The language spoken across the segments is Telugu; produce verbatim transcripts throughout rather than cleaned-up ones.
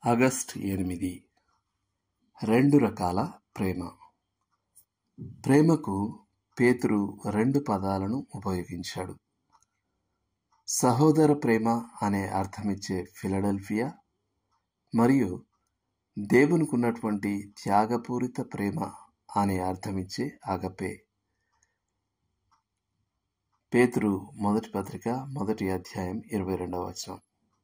ఆగస్ట్ ఎనిమిది. రెండు రకాల ప్రేమ. ప్రేమకు పేతురు రెండు పదాలను ఉపయోగించాడు. సహోదర ప్రేమ అనే అర్థమిచ్చే ఫిలడెల్ఫియా మరియు దేవునికి ఉన్నటువంటి త్యాగపూరిత ప్రేమ అనే అర్థమిచ్చే అగపే. పేతురు మొదటి పత్రిక మొదటి అధ్యాయం ఇరవై రెండవ వచనం.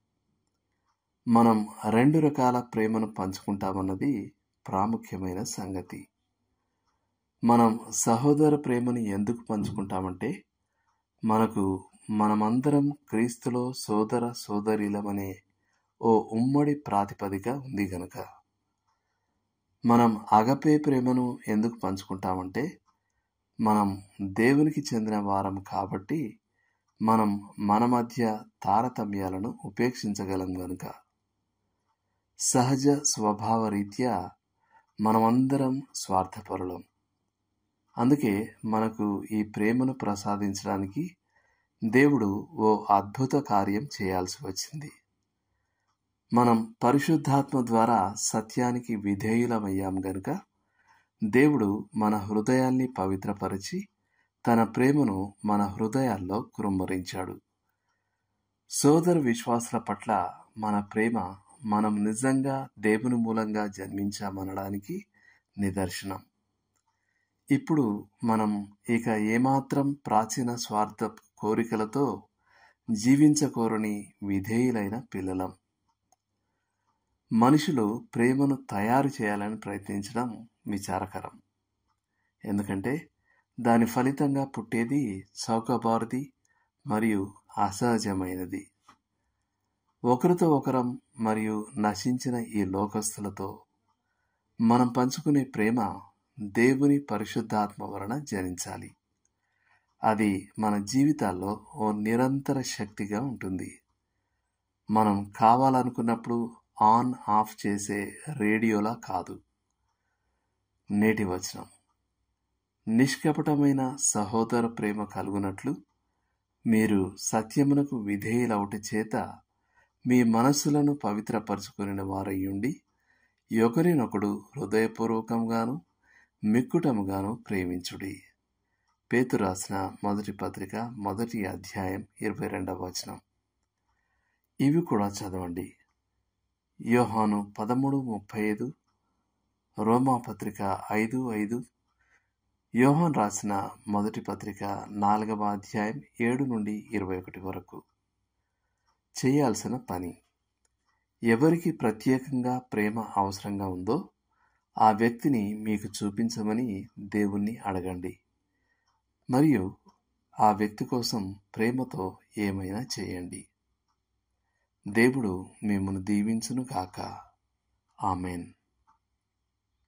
మనం రెండు రకాల ప్రేమను పంచుకుంటామన్నది ప్రాముఖ్యమైన సంగతి. మనం సహోదర ప్రేమను ఎందుకు పంచుకుంటామంటే, మనకు మనమందరం క్రీస్తులో సోదర సోదరీలమనే ఓ ఉమ్మడి ప్రాతిపదిక ఉంది గనుక. మనం అగపే ప్రేమను ఎందుకు పంచుకుంటామంటే, మనం దేవునికి చెందిన వారం కాబట్టి మనం మన మధ్య తారతమ్యాలను ఉపేక్షించగలం గనుక. సహజ స్వభావ రీత్యా మనమందరం స్వార్థపరులం. అందుకే మనకు ఈ ప్రేమను ప్రసాదించడానికి దేవుడు ఓ అద్భుత కార్యం చేయాల్సి వచ్చింది. మనం పరిశుద్ధాత్మ ద్వారా సత్యానికి విధేయులమయ్యాం గనుక దేవుడు మన హృదయాల్ని పవిత్రపరిచి తన ప్రేమను మన హృదయాల్లో కుమ్మరించాడు. సోదర విశ్వాసుల పట్ల మన ప్రేమ మనం నిజంగా దేవుని మూలంగా జన్మించామనడానికి నిదర్శనం. ఇప్పుడు మనం ఇక ఏమాత్రం ప్రాచీన స్వార్థ కోరికలతో జీవించకోరని విధేయులైన పిల్లలం. మనుషులు ప్రేమను తయారు చేయాలని ప్రయత్నించడం విచారకరం. ఎందుకంటే దాని ఫలితంగా పుట్టేది చౌకబారుది మరియు అసహజమైనది. ఒకరితో ఒకరం మరియు నశించిన ఈ లోకస్తులతో మనం పంచుకునే ప్రేమ దేవుని పరిశుద్ధాత్మ వలన జనించాలి. అది మన జీవితాల్లో ఓ నిరంతర శక్తిగా ఉంటుంది. మనం కావాలనుకున్నప్పుడు ఆన్ ఆఫ్ చేసే రేడియోలా కాదు. నేటి వచనం. నిష్కపటమైన సహోదర ప్రేమ కలుగునట్లు మీరు సత్యమునకు విధేయులవుట చేత మీ మనస్సులను పవిత్రపరచుకుని వారయ్యుండి ఒకరినొకడు హృదయపూర్వకంగాను మిక్కుటముగాను ప్రేమించుడి. పేతురు రాసిన మొదటి పత్రిక మొదటి అధ్యాయం ఇరవై రెండవ వచనం. ఇవి కూడా చదవండి. యోహాను పదమూడు ముప్పై ఐదు, రోమా పత్రిక ఐదు ఐదు, యోహాను రాసిన మొదటి పత్రిక నాలుగవ అధ్యాయం ఏడు నుండి ఇరవై ఒకటి వరకు. చేయాల్సిన పని. ఎవరికి ప్రత్యేకంగా ప్రేమ అవసరంగా ఉందో ఆ వ్యక్తిని మీకు చూపించమని దేవుణ్ణి అడగండి మరియు ఆ వ్యక్తి కోసం ప్రేమతో ఏమైనా చేయండి. దేవుడు మిమ్మును దీవించును గాక. ఆమెన్.